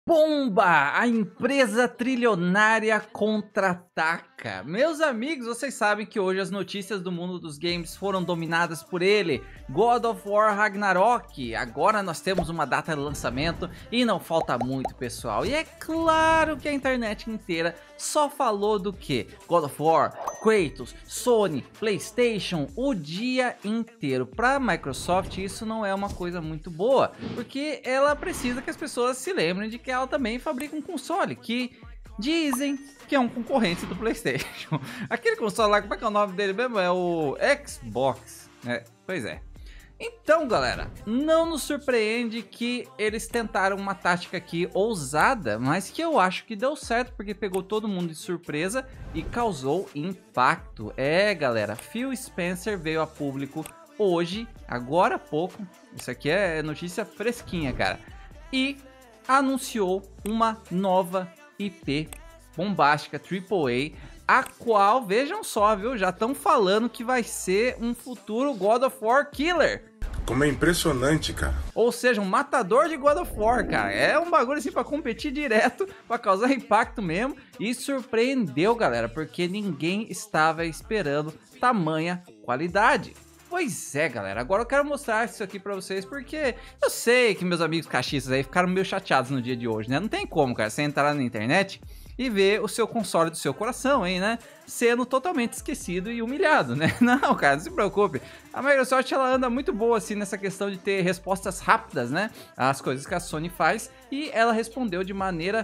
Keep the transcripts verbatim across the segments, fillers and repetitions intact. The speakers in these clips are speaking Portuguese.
Bomba! A empresa trilionária contra-ataca. Meus amigos, vocês sabem que hoje as notícias do mundo dos games foram dominadas por ele, God of War Ragnarok. Agora nós temos uma data de lançamento e não falta muito, pessoal. E é claro que a internet inteira só falou do que? God of War, Kratos, Sony, PlayStation, o dia inteiro. Para a Microsoft isso não é uma coisa muito boa, porque ela precisa que as pessoas se lembrem de que ela também fabrica um console que dizem que é um concorrente do PlayStation. Aquele console lá, como é que é o nome dele mesmo? É o Xbox. É, pois é. Então, galera, não nos surpreende que eles tentaram uma tática aqui ousada, mas que eu acho que deu certo, porque pegou todo mundo de surpresa e causou impacto. É, galera, Phil Spencer veio a público hoje, agora há pouco, isso aqui é notícia fresquinha, cara, e anunciou uma nova I P bombástica triplo A, a qual, vejam só, viu, já estão falando que vai ser um futuro God of War Killer. Como é impressionante, cara. Ou seja, um matador de God of War, cara. É um bagulho assim pra competir direto, pra causar impacto mesmo. E surpreendeu, galera, porque ninguém estava esperando tamanha qualidade. Pois é, galera, agora eu quero mostrar isso aqui pra vocês, porque eu sei que meus amigos cachistas aí ficaram meio chateados no dia de hoje, né? Não tem como, cara, você entrar na internet e ver o seu console do seu coração aí, né? Sendo totalmente esquecido e humilhado, né? Não, cara, não se preocupe. A Microsoft, ela anda muito boa, assim, nessa questão de ter respostas rápidas, né? Às coisas que a Sony faz, e ela respondeu de maneira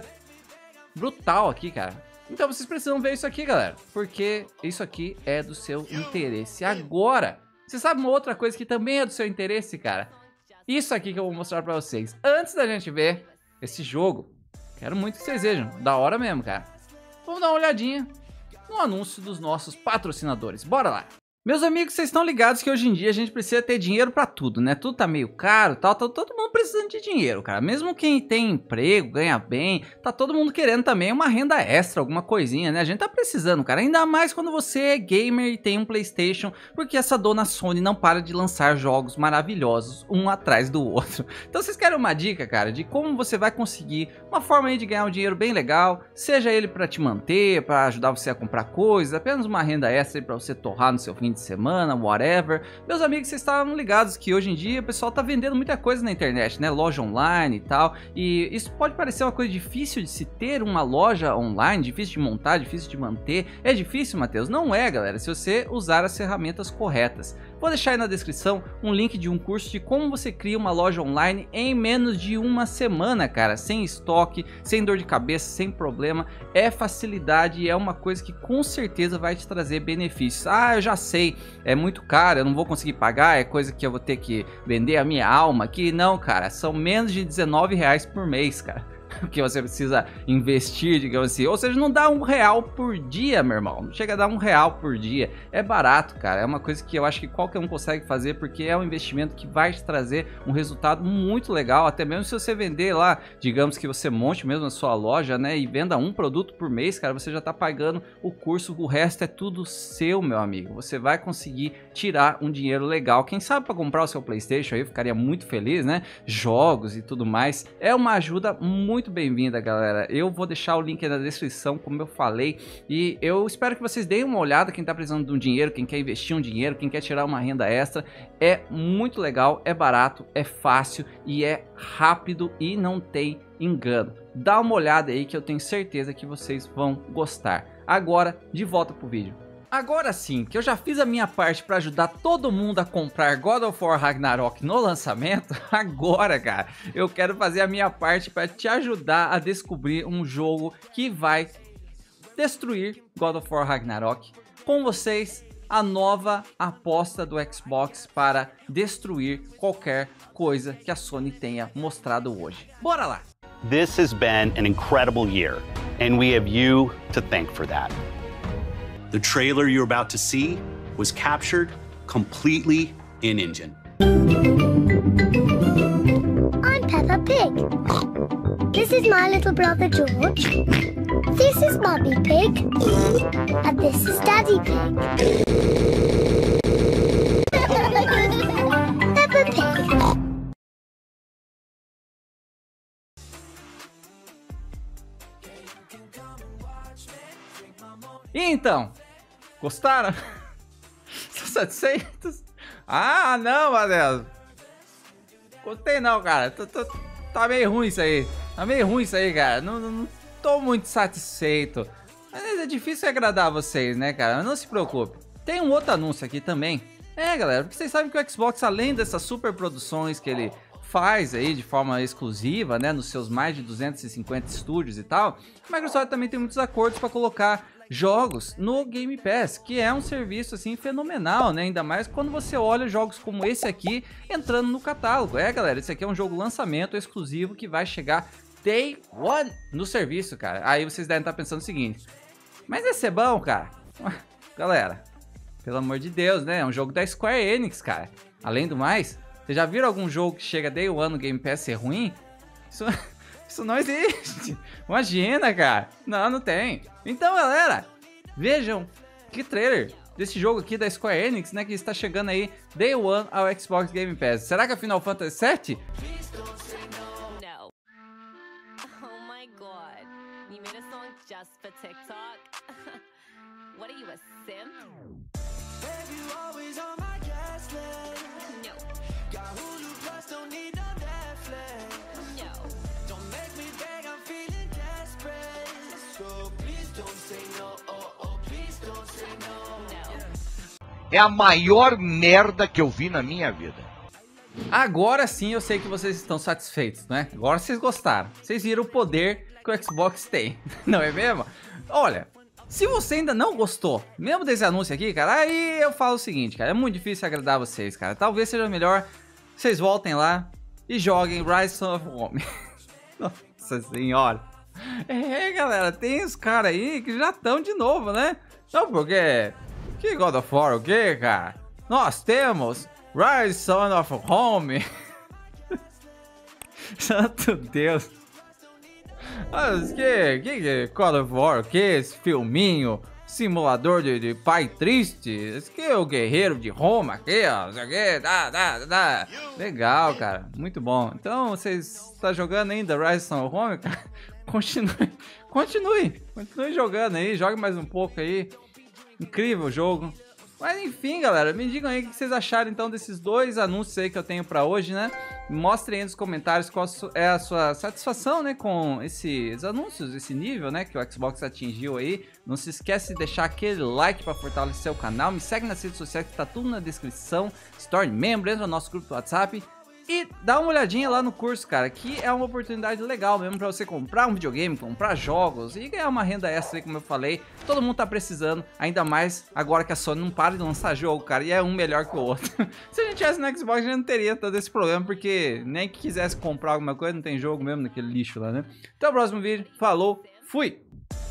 brutal aqui, cara. Então vocês precisam ver isso aqui, galera, porque isso aqui é do seu interesse. Agora, você sabe uma outra coisa que também é do seu interesse, cara? Isso aqui que eu vou mostrar pra vocês. Antes da gente ver esse jogo, quero muito que vocês vejam. Da hora mesmo, cara. Vamos dar uma olhadinha no anúncio dos nossos patrocinadores. Bora lá! Meus amigos, vocês estão ligados que hoje em dia a gente precisa ter dinheiro pra tudo, né? Tudo tá meio caro, tal, tal, todo mundo precisando de dinheiro, cara. Mesmo quem tem emprego, ganha bem, tá todo mundo querendo também uma renda extra, alguma coisinha, né? A gente tá precisando, cara. Ainda mais quando você é gamer e tem um PlayStation, porque essa dona Sony não para de lançar jogos maravilhosos, um atrás do outro. Então vocês querem uma dica, cara, de como você vai conseguir uma forma aí de ganhar um dinheiro bem legal, seja ele pra te manter, pra ajudar você a comprar coisas, apenas uma renda extra aí pra você torrar no seu fim de semana, whatever. Meus amigos, vocês estavam ligados que hoje em dia o pessoal tá vendendo muita coisa na internet, né? Loja online e tal. E isso pode parecer uma coisa difícil de se ter uma loja online, difícil de montar, difícil de manter. É difícil, Matheus? Não é, galera, se você usar as ferramentas corretas. Vou deixar aí na descrição um link de um curso de como você cria uma loja online em menos de uma semana, cara. Sem estoque, sem dor de cabeça, sem problema. É facilidade e é uma coisa que com certeza vai te trazer benefícios. Ah, eu já sei, é muito caro, eu não vou conseguir pagar, é coisa que eu vou ter que vender a minha alma aqui. Não, cara, são menos de dezenove reais por mês, cara, que você precisa investir, digamos assim. Ou seja, não dá um real por dia, meu irmão. Não chega a dar um real por dia. É barato, cara. É uma coisa que eu acho que qualquer um consegue fazer, porque é um investimento que vai te trazer um resultado muito legal. Até mesmo se você vender lá, digamos que você monte mesmo a sua loja, né, e venda um produto por mês, cara, você já tá pagando o curso. O resto é tudo seu, meu amigo. Você vai conseguir tirar um dinheiro legal. Quem sabe para comprar o seu PlayStation aí, eu ficaria muito feliz, né? Jogos e tudo mais. É uma ajuda muito Muito bem-vinda, galera. Eu vou deixar o link aí na descrição, como eu falei, e eu espero que vocês deem uma olhada. Quem tá precisando de um dinheiro, quem quer investir um dinheiro, quem quer tirar uma renda extra, é muito legal, é barato, é fácil e é rápido e não tem engano. Dá uma olhada aí que eu tenho certeza que vocês vão gostar. Agora, de volta pro vídeo. Agora sim, que eu já fiz a minha parte para ajudar todo mundo a comprar God of War Ragnarok no lançamento, agora, cara, eu quero fazer a minha parte para te ajudar a descobrir um jogo que vai destruir God of War Ragnarok. Com vocês, a nova aposta do Xbox para destruir qualquer coisa que a Sony tenha mostrado hoje. Bora lá! This has been an incredible year, and we have you to thank for that. The trailer you're about to see was captured completely in-engine. I'm Peppa Pig. This is my little brother George. This is Mummy Pig. And this is Daddy Pig. Peppa Pig. E então, gostaram? Estão satisfeitos? Ah, não, Matheus. Gostei não, cara. Tô, tô, tá meio ruim isso aí. Tá meio ruim isso aí, cara. Não, não, não tô muito satisfeito. Mas é difícil agradar vocês, né, cara? Mas não se preocupe. Tem um outro anúncio aqui também. É, galera, porque vocês sabem que o Xbox, além dessas super produções que ele faz aí de forma exclusiva, né, nos seus mais de duzentos e cinquenta estúdios e tal, a Microsoft também tem muitos acordos para colocar jogos no Game Pass, que é um serviço assim fenomenal, né? Ainda mais quando você olha jogos como esse aqui entrando no catálogo. É, galera, esse aqui é um jogo lançamento exclusivo que vai chegar Day One no serviço, cara. Aí vocês devem estar pensando o seguinte: mas esse é bom, cara? Galera, pelo amor de Deus, né? É um jogo da Square Enix, cara. Além do mais, vocês já viram algum jogo que chega Day One no Game Pass ser ruim? Isso, isso não existe. Imagina, cara. Não, não tem. Então, galera, vejam que trailer desse jogo aqui da Square Enix, né? Que está chegando aí Day One ao Xbox Game Pass. Será que é Final Fantasy sete? No. Oh my god. You made a song just for TikTok? What are you, a simp? Baby, you always on my guest list. No. Got Hulu Plus, don't need no Netflix. No. Don't make me beg, I'm feeling desperate. So please don't say no, oh, oh, please don't say no. No. É a maior merda que eu vi na minha vida. Agora sim eu sei que vocês estão satisfeitos, né? Agora vocês gostaram. Vocês viram o poder que o Xbox tem, não é mesmo? Olha, se você ainda não gostou, mesmo desse anúncio aqui, cara, aí eu falo o seguinte, cara, é muito difícil agradar vocês, cara. Talvez seja melhor vocês voltem lá e joguem Rise of Rome. Nossa senhora. É, galera, tem os caras aí que já estão de novo, né? Então, porque... Que God of War, o quê, cara? Nós temos Rise Son of Rome. Santo Deus. Mas que, que, que God of War, que esse filminho, simulador de, de pai triste, esse que é o guerreiro de Roma, aqui, ó, isso aqui, dá, dá, dá. Legal, cara, muito bom. Então, vocês estão jogando ainda Rise Son of Rome, cara? Continue, continue, continue jogando aí, jogue mais um pouco aí. Incrível o jogo. Mas enfim, galera, me digam aí o que vocês acharam então desses dois anúncios aí que eu tenho pra hoje, né? Mostrem aí nos comentários qual é a sua satisfação, né, com esses anúncios, esse nível, né, que o Xbox atingiu aí. Não se esquece de deixar aquele like pra fortalecer o canal. Me segue nas redes sociais que tá tudo na descrição. Se torne membro, entra no nosso grupo do WhatsApp. E dá uma olhadinha lá no curso, cara, que é uma oportunidade legal mesmo pra você comprar um videogame, comprar jogos e ganhar uma renda extra aí, como eu falei. Todo mundo tá precisando, ainda mais agora que a Sony não para de lançar jogo, cara, e é um melhor que o outro. Se a gente tivesse no Xbox, a gente não teria todo esse problema, porque nem que quisesse comprar alguma coisa, não tem jogo mesmo naquele lixo lá, né? Até o próximo vídeo, falou, fui!